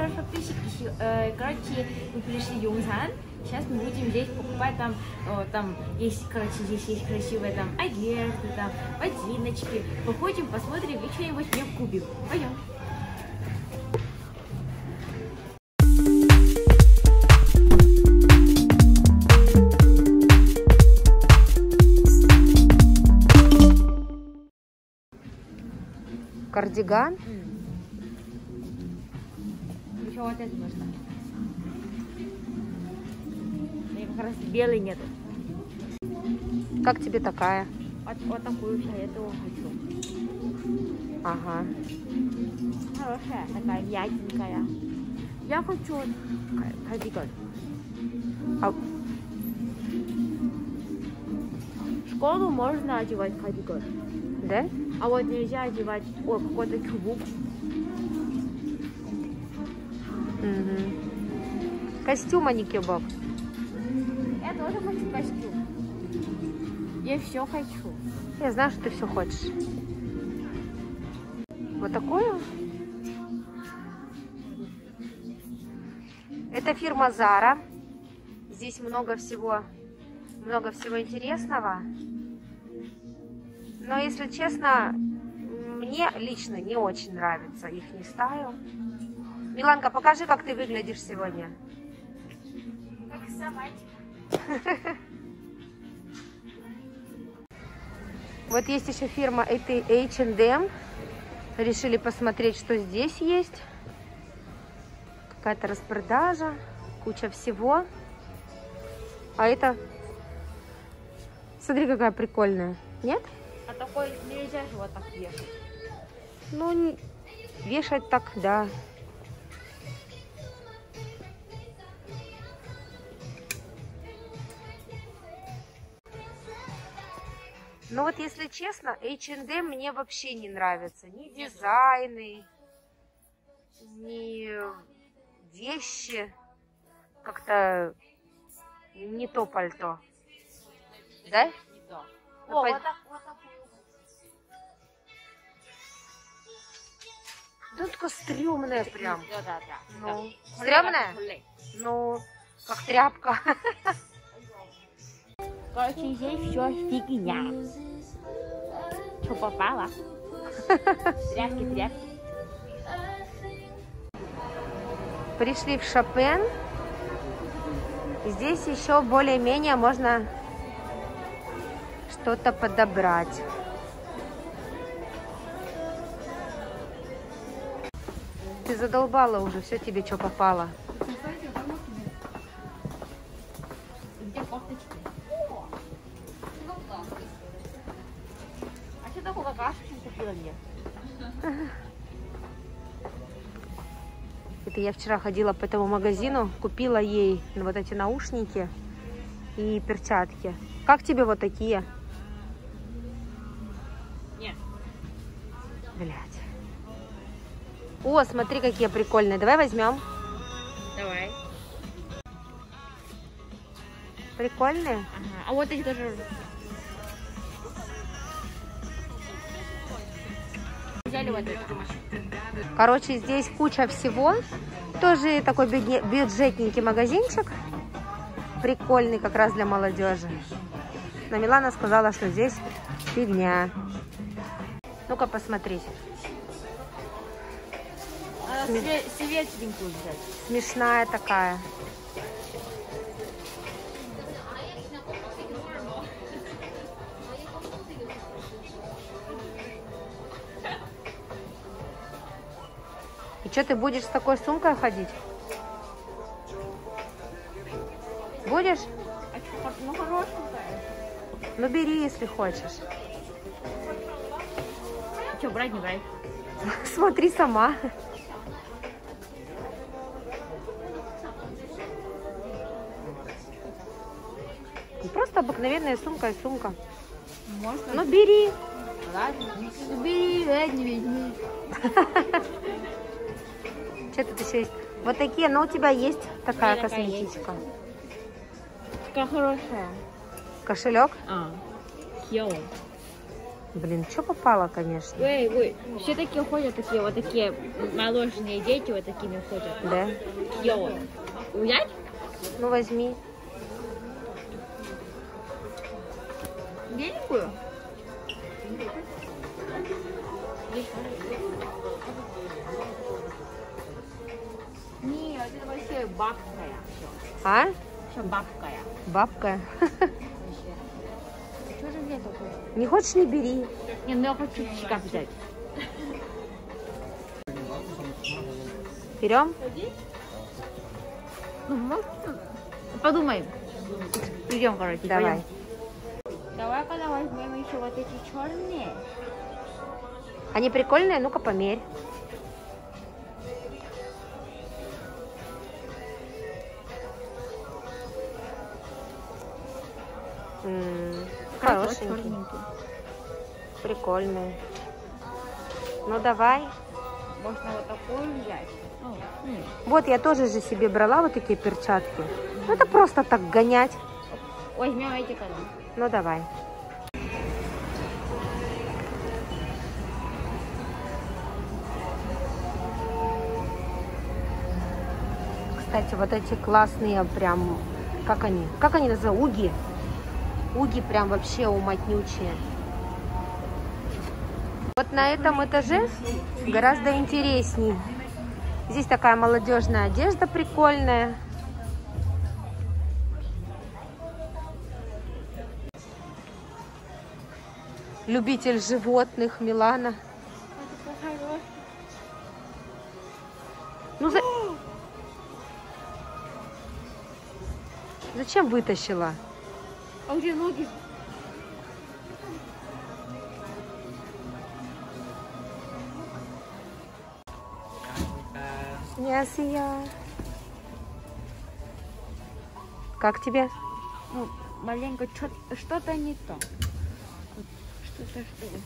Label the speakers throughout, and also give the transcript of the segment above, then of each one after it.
Speaker 1: большой подписчик. Короче, мы пришли в Юнсан. Сейчас мы будем здесь покупать, там есть, короче, здесь есть красивые там одежды, там ботиночки. Походим, посмотрим и что-нибудь не купим. Пойдем.
Speaker 2: Кардиган.
Speaker 1: Еще вот это можно. Как раз белый нету.
Speaker 2: Как тебе такая?
Speaker 1: Вот такую фиолетовую хочу.
Speaker 2: Ага.
Speaker 1: Хорошая, такая мягенькая. Я хочу кардиган.
Speaker 2: А...
Speaker 1: В школу можно одевать кардиган.
Speaker 2: Да?
Speaker 1: А вот нельзя одевать какой-то чубук.
Speaker 2: Угу. Костюм, а не кебаб.
Speaker 1: Я тоже хочу костюм. Я все хочу.
Speaker 2: Я знаю, что ты все хочешь. Вот такую? Это фирма Zara. Здесь много всего интересного. Но, если честно, мне лично не очень нравится их стайл. Миланка, покажи, как ты выглядишь сегодня.
Speaker 1: Как собачка.
Speaker 2: Вот есть еще фирма H&M. Решили посмотреть, что здесь есть. Какая-то распродажа, куча всего. А это... Смотри, какая прикольная. Нет?
Speaker 1: А такой нельзя же вот так вешать.
Speaker 2: Ну, вешать так, да. Ну вот, если честно, H&M мне вообще не нравится. Ни дизайны, ни вещи. Как-то не то пальто. Да?
Speaker 1: Не то.
Speaker 2: Ну,
Speaker 1: Вот так.
Speaker 2: Ну, такое стрёмное прям.
Speaker 1: Да.
Speaker 2: Ну, стрёмное? Ну, как тряпка.
Speaker 1: Короче, здесь все фигня. Что попало? Тряпки.
Speaker 2: Пришли в Шопен. Здесь еще более-менее можно что-то подобрать. Ты задолбала уже, все тебе что попало.
Speaker 1: Где кофточки? А что такое какашку купила мне?
Speaker 2: Это я вчера ходила по этому магазину, купила ей вот эти наушники и перчатки. Как тебе вот такие?
Speaker 1: Нет.
Speaker 2: Блядь. О, смотри, какие прикольные. Давай возьмем.
Speaker 1: Давай.
Speaker 2: Прикольные?
Speaker 1: Ага. А вот эти тоже. Взяли вот это.
Speaker 2: Короче, здесь куча всего. Тоже такой бюджетненький магазинчик. Прикольный как раз для молодежи. Но Милана сказала, что здесь фигня. Ну-ка посмотреть.
Speaker 1: Светленькую взять.
Speaker 2: Смешная такая. И что, ты будешь с такой сумкой ходить? Будешь?
Speaker 1: А что, ну хорошенькая.
Speaker 2: Ну бери, если хочешь.
Speaker 1: Что, брать, не брать?
Speaker 2: Смотри сама. Просто обыкновенная сумка и сумка.
Speaker 1: Можно?
Speaker 2: Ну бери.
Speaker 1: Ладно. Бери, не возьми.
Speaker 2: Что тут еще есть? Вот такие, но у тебя есть такая
Speaker 1: У меня такая
Speaker 2: косметичка.
Speaker 1: Такая хорошая.
Speaker 2: Кошелек?
Speaker 1: Кьёво.
Speaker 2: Блин, что попало, конечно.
Speaker 1: Ой, все такие ходят, такие вот такие молочные дети вот такими ходят.
Speaker 2: Да?
Speaker 1: Йо. Взять?
Speaker 2: Ну, возьми.
Speaker 1: Беленькую? Нет, это вообще бабская.
Speaker 2: А?
Speaker 1: Все бабская.
Speaker 2: Бабка.
Speaker 1: Что же взять такое?
Speaker 2: Не хочешь, не бери.
Speaker 1: Не, ну я хочу чикап взять.
Speaker 2: Берем?
Speaker 1: Ну, может, подумаем. Идем, короче.
Speaker 2: Давай.
Speaker 1: Пойдем. Давай-ка возьмем еще вот эти черные.
Speaker 2: Они прикольные? Ну-ка, померь. Хорошенькие. Прикольные. Ну, давай.
Speaker 1: Можно вот такую взять.
Speaker 2: Вот, я тоже же себе брала вот такие перчатки. Ну, это просто так гонять.
Speaker 1: Возьмем эти когда.
Speaker 2: Ну, давай. Кстати, вот эти классные прям, как они называются? Уги. Уги прям вообще уматнючие. Вот на этом этаже гораздо интересней. Здесь такая молодежная одежда прикольная. Любитель животных, Милана. Ну, зачем вытащила?
Speaker 1: А где ноги?
Speaker 2: Ясия. Как тебе?
Speaker 1: Ну, маленько что-то не то. Что-то что ли.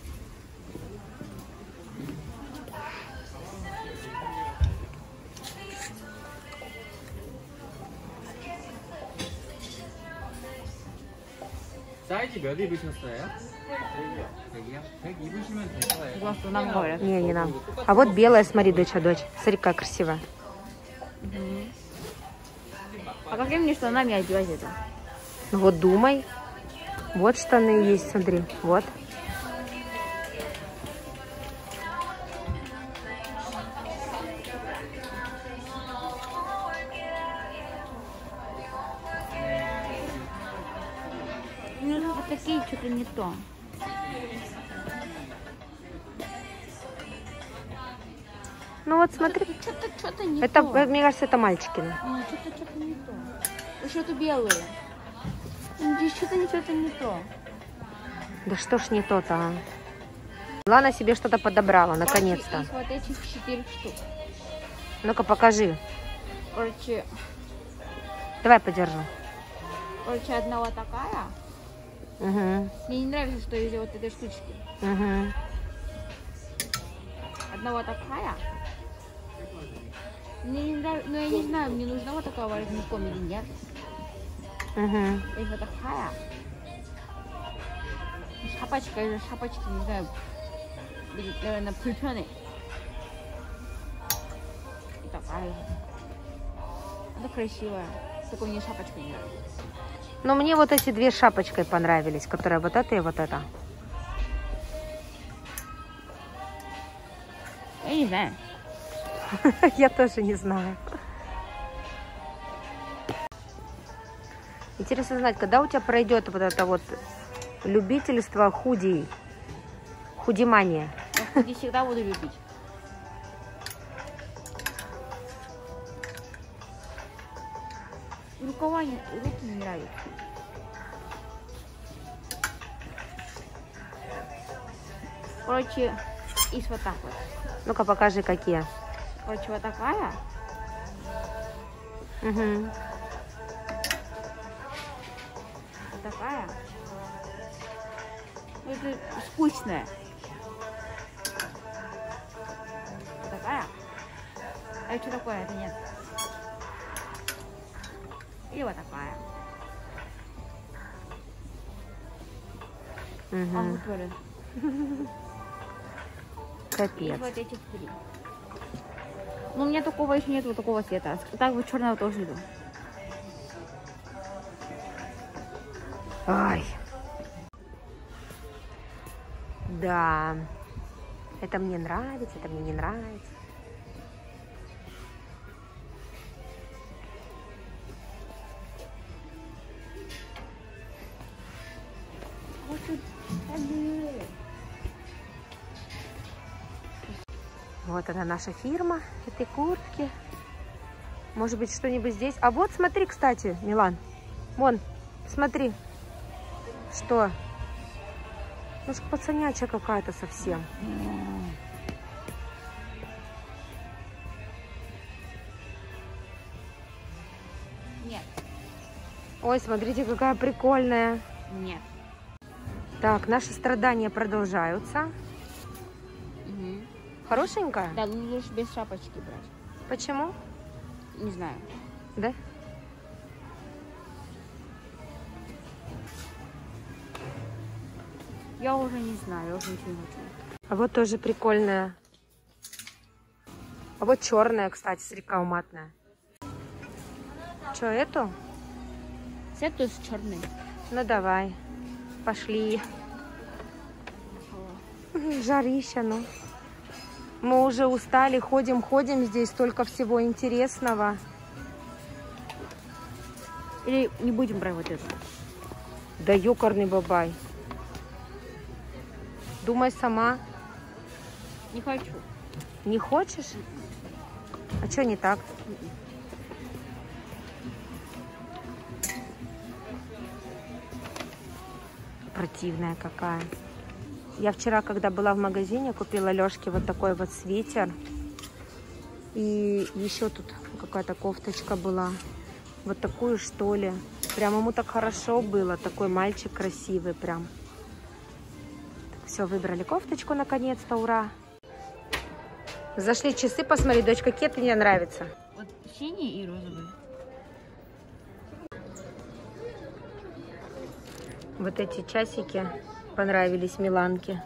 Speaker 3: 사이즈 몇 입으셨어요? 100이요? 100 입으시면 될 거예요.
Speaker 1: Потому что нам говорят.
Speaker 2: Не нам. А вот белая, смотри, дочь. Смотри, как красиво.
Speaker 1: А какими мне штанами одевать это?
Speaker 2: Ну вот думай. Вот штаны есть, смотри. Вот.
Speaker 1: Ну, вот такие что-то не то.
Speaker 2: Ну вот смотри.
Speaker 1: Что-то не
Speaker 2: Это,
Speaker 1: то.
Speaker 2: мне кажется, это мальчикины.
Speaker 1: Ну, что-то не то. Что-то белое. Здесь что-то не то.
Speaker 2: Да что ж не то-то, а? Лана себе что-то подобрала, наконец-то.
Speaker 1: Из вот этих 4 штук.
Speaker 2: Ну-ка, покажи.
Speaker 1: Короче,
Speaker 2: Давай подержу.
Speaker 1: одна вот такая.
Speaker 2: Угу.
Speaker 1: Мне не нравится, что из вот этой штучки.
Speaker 2: Угу.
Speaker 1: Одна вот такая. Мне не нравится, но я не знаю, мне нужна вот такая воротником или нет.
Speaker 2: Угу.
Speaker 1: Есть вот такая. Шапочка или шапочки, не знаю. Наверное, 불편해. И такая же. Она красивая. Только мне шапочка не нравится.
Speaker 2: Но мне вот эти две шапочкой понравились, которые вот это и вот это.
Speaker 1: Я не знаю.
Speaker 2: Я тоже не знаю. Интересно знать, когда у тебя пройдет вот это вот любительство худи, худимания.
Speaker 1: Я худи всегда буду любить. Рукава руки не нравятся. Короче, и вот так вот.
Speaker 2: Ну-ка, покажи, какие.
Speaker 1: Короче, вот такая.
Speaker 2: Угу.
Speaker 1: Вот такая. Это скучная. Вот такая. А что такое? Это нет. И вот такая.
Speaker 2: Угу.
Speaker 1: А вот И
Speaker 2: Капец.
Speaker 1: вот эти 3. Ну, у меня такого еще нет, вот такого цвета. Так вот черного тоже иду.
Speaker 2: Ай. Да. Это мне нравится, это мне не нравится. Вот она, наша фирма этой куртки. Может быть, что-нибудь здесь. А вот смотри, кстати, Милан. Вон, смотри. Что? Ну, ж пацанячая какая-то совсем.
Speaker 1: Нет.
Speaker 2: Ой, смотрите, какая прикольная.
Speaker 1: Нет.
Speaker 2: Так, наши страдания продолжаются.
Speaker 1: Угу.
Speaker 2: Хорошенькая?
Speaker 1: Да, лучше без шапочки брать.
Speaker 2: Почему?
Speaker 1: Не знаю.
Speaker 2: Да?
Speaker 1: Я уже не знаю, я уже ничего не хочу.
Speaker 2: А вот тоже прикольная. А вот черная, кстати, слегка матная. Что, эту?
Speaker 1: Цвет с черный.
Speaker 2: Ну, давай. Пошли. Жарища, ну. Мы уже устали, ходим, здесь столько всего интересного.
Speaker 1: Или не будем брать вот это?
Speaker 2: Да ёкарный бабай. Думай сама.
Speaker 1: Не хочу.
Speaker 2: Не хочешь? А что не так? Противная какая. Я вчера, когда была в магазине, купила Лёшке вот такой вот свитер. И еще тут какая-то кофточка была. Вот такую, что ли. Прям ему так хорошо было. Такой мальчик красивый прям. Все, выбрали кофточку наконец-то, ура. Зашли часы, посмотри, дочь, какие тебе нравятся.
Speaker 1: Вот синий и розовый.
Speaker 2: Вот эти часики понравились Миланке.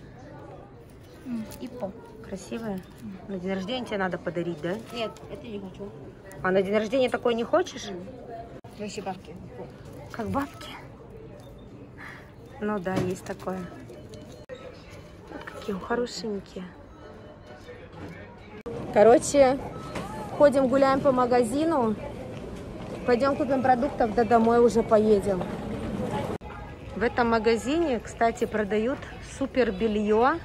Speaker 1: И по.
Speaker 2: Красивые. На день рождения тебе надо подарить, да?
Speaker 1: Нет, это не хочу.
Speaker 2: А на день рождения такой не хочешь?
Speaker 1: Вообще бабки.
Speaker 2: Как бабки? Ну да, есть такое. Вот какие хорошенькие. Короче, ходим, гуляем по магазину. Пойдем купим продуктов, да домой уже поедем. В этом магазине, кстати, продают супер белье,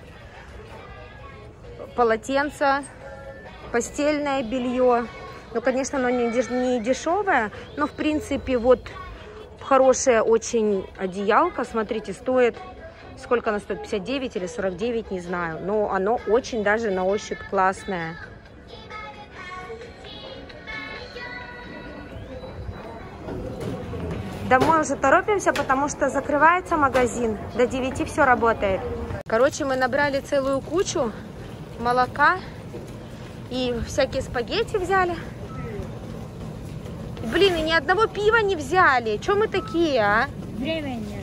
Speaker 2: полотенца, постельное белье. Ну, конечно, оно не дешевое, но, в принципе, вот хорошая очень одеялка. Смотрите, стоит, сколько она стоит, 59 или 49, не знаю. Но оно очень даже на ощупь классное. Домой уже торопимся, потому что закрывается магазин. До 9 все работает. Короче, мы набрали целую кучу молока и всякие спагетти взяли. Блин, и ни одного пива не взяли. Че мы такие, а?
Speaker 1: Времени нет.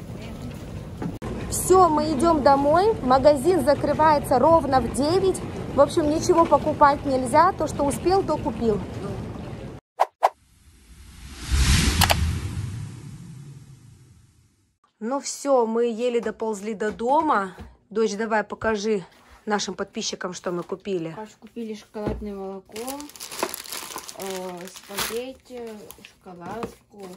Speaker 2: Все, мы идем домой. Магазин закрывается ровно в 9. В общем, ничего покупать нельзя. То, что успел, то купил. Ну все, мы еле доползли до дома. Дочь, давай покажи нашим подписчикам, что мы купили.
Speaker 1: Короче, купили шоколадное молоко, спагетти, шоколадку,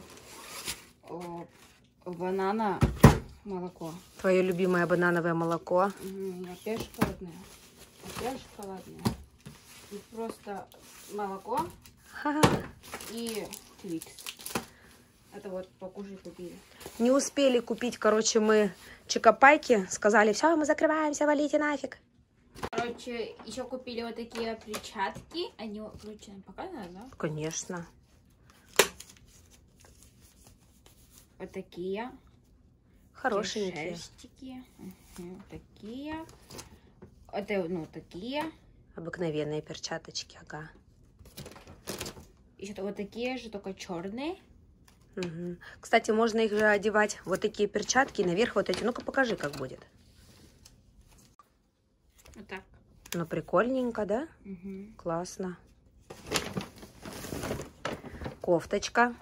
Speaker 1: банана, молоко.
Speaker 2: Твое любимое банановое молоко.
Speaker 1: Опять шоколадное. Опять шоколадное. И просто молоко и твикс. Это вот покушать купили.
Speaker 2: Не успели купить, короче, мы чокопайки. Сказали, все, мы закрываемся, валите нафиг.
Speaker 1: Короче, еще купили вот такие перчатки. Они, короче, показывают, да?
Speaker 2: Конечно.
Speaker 1: Вот такие.
Speaker 2: Хорошенькие.
Speaker 1: Шерстики. Такие. Это, ну, такие.
Speaker 2: Обыкновенные перчаточки, ага.
Speaker 1: Еще вот такие же, только черные.
Speaker 2: Угу. Кстати, можно их же одевать, вот такие перчатки, наверх вот эти. Ну-ка покажи, как будет.
Speaker 1: Вот так.
Speaker 2: Ну, прикольненько, да?
Speaker 1: Угу.
Speaker 2: Классно. Кофточка.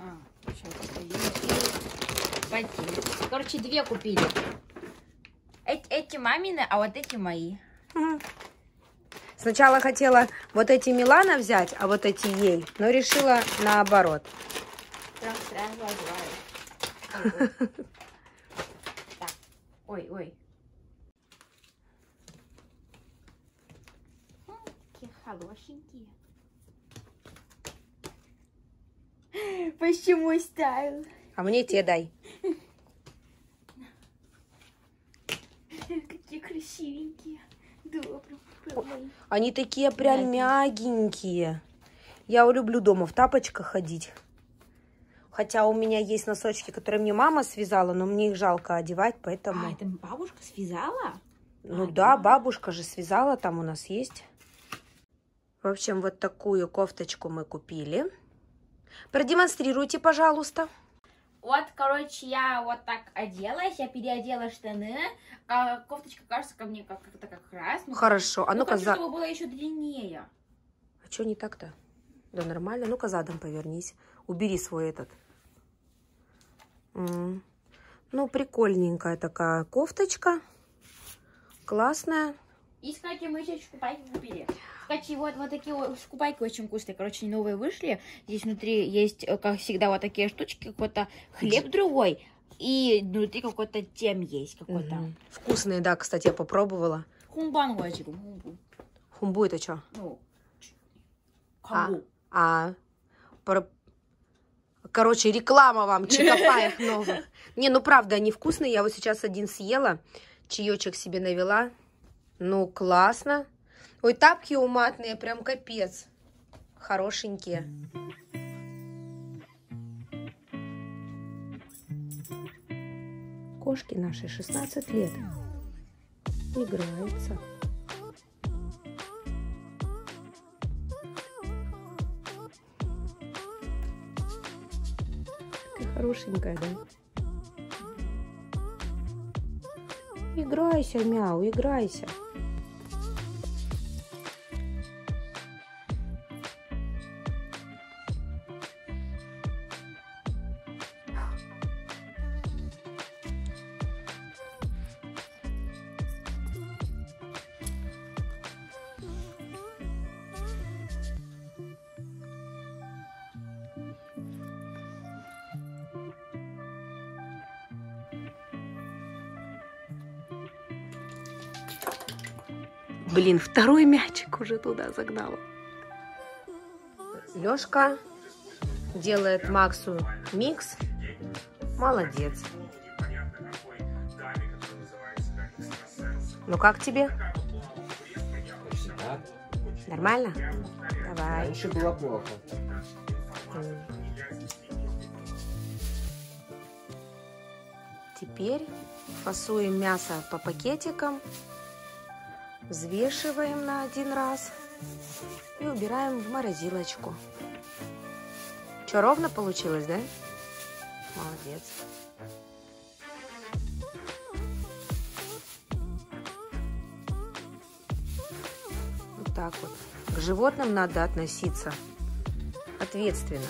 Speaker 1: Короче, две купили. Эти мамины, а вот эти мои.
Speaker 2: Сначала хотела вот эти Милана взять, а вот эти ей, но решила наоборот.
Speaker 1: Прям сразу отзываю. Так. Ой. Какие хорошенькие. Почему стайл?
Speaker 2: А мне те дай.
Speaker 1: Какие красивенькие. Добрые.
Speaker 2: Они такие прям мягенькие. Я люблю дома в тапочках ходить. Хотя у меня есть носочки, которые мне мама связала, но мне их жалко одевать, поэтому...
Speaker 1: А, это бабушка связала?
Speaker 2: Ну да, бабушка же связала, там у нас есть. В общем, вот такую кофточку мы купили. Продемонстрируйте, пожалуйста.
Speaker 1: Вот, короче, я вот так оделась, я переодела штаны, а кофточка кажется ко мне как-то как раз.
Speaker 2: Хорошо, а ну-ка
Speaker 1: хочу, чтобы было еще длиннее.
Speaker 2: А что не так-то? Да нормально, ну-ка задом повернись. Убери свой этот. Ну, прикольненькая такая кофточка. Классная.
Speaker 1: И, кстати, мы еще купальки купили. Кстати, вот такие купальки очень вкусные. Короче, новые вышли. Здесь внутри есть, как всегда, вот такие штучки. Какой-то хлеб другой. И внутри какой-то тем есть. Какой-то.
Speaker 2: Вкусные, да, кстати, я попробовала.
Speaker 1: Хумбан хумбу.
Speaker 2: Хумбу это что?
Speaker 1: Ну, хамбу.
Speaker 2: Короче, реклама вам чикопаев новых. Не, ну правда, они вкусные. Я вот сейчас один съела. Чаечек себе навела. Ну, классно. Ой, тапки уматные, прям капец. Хорошенькие. Кошки наши 16 лет. Играются. Такая хорошенькая, да? Играйся, мяу, играйся. Блин, второй мячик уже туда загнала. Лёшка делает Максу микс. Молодец. Ну как тебе? Нормально? Давай.
Speaker 3: Раньше было плохо.
Speaker 2: Теперь фасуем мясо по пакетикам. Взвешиваем на один раз и убираем в морозилочку. Что, ровно получилось, да? Молодец. Вот так вот. К животным надо относиться ответственно.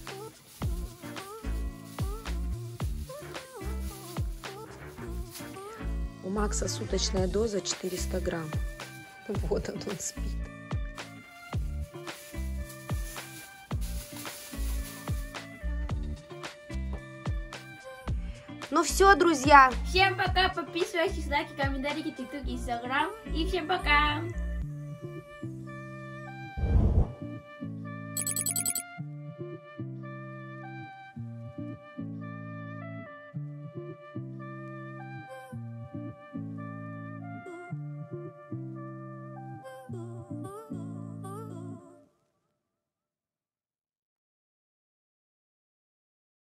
Speaker 2: У Макса суточная доза 400 грамм. Вот он спит. Ну все, друзья.
Speaker 1: Всем пока, подписывайтесь, лайки, комментарии, тикток, инстаграм. И всем пока.